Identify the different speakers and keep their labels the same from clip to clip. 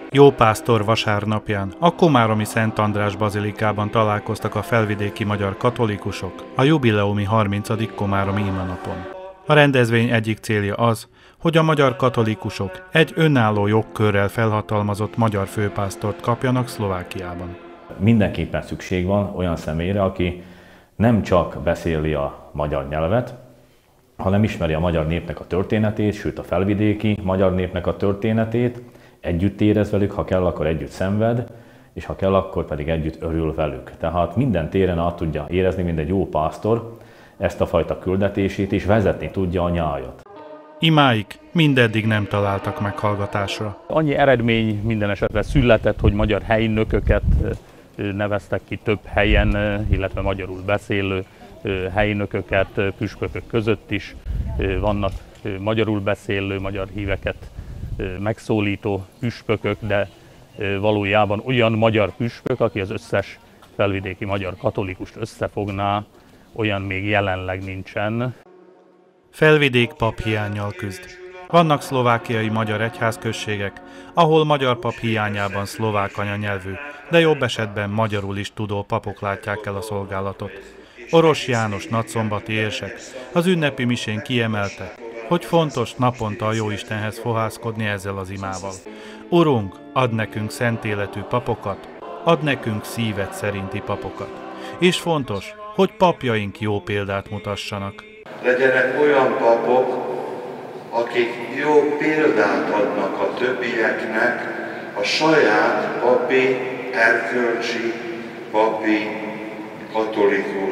Speaker 1: Jópásztor vasárnapján a komáromi Szent András bazilikában találkoztak a felvidéki magyar katolikusok a jubileumi 30. komáromi imanapon. A rendezvény egyik célja az, hogy a magyar katolikusok egy önálló jogkörrel felhatalmazott magyar főpásztort kapjanak Szlovákiában.
Speaker 2: Mindenképpen szükség van olyan személyre, aki nem csak beszéli a magyar nyelvet, hanem ismeri a magyar népnek a történetét, sőt a felvidéki magyar népnek a történetét, együtt érez velük, ha kell, akkor együtt szenved, és ha kell, akkor pedig együtt örül velük. Tehát minden téren át tudja érezni, mint egy jó pásztor, ezt a fajta küldetését, és vezetni tudja a nyájat.
Speaker 1: Imáik mindeddig nem találtak meghallgatásra.
Speaker 3: Annyi eredmény minden esetre született, hogy magyar helynököket neveztek ki több helyen, illetve magyarul beszélő helynököket, püspökök között is vannak magyarul beszélő, magyar híveket megszólító püspökök, de valójában olyan magyar püspök, aki az összes felvidéki magyar katolikust összefogná, olyan még jelenleg nincsen.
Speaker 1: Felvidék paphiánnyal küzd. Vannak szlovákiai magyar egyházközségek, ahol magyar pap hiányában szlovák anyanyelvű, de jobb esetben magyarul is tudó papok látják el a szolgálatot. Oros János nagyszombati érsek az ünnepi misén kiemelte, hogy fontos naponta a Jóistenhez fohászkodni ezzel az imával. Urunk, add nekünk szent életű papokat, add nekünk szíved szerinti papokat. És fontos, hogy papjaink jó példát mutassanak.
Speaker 4: Legyenek olyan papok, akik jó példát adnak a többieknek a saját papi, erkölcsi, papi, katolikus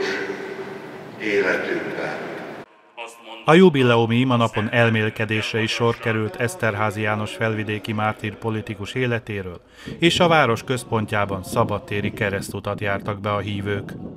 Speaker 4: életükben.
Speaker 1: A jubileumi imanapon elmélkedésre is sor került Eszterházy János felvidéki mártír politikus életéről, és a város központjában szabadtéri keresztutat jártak be a hívők.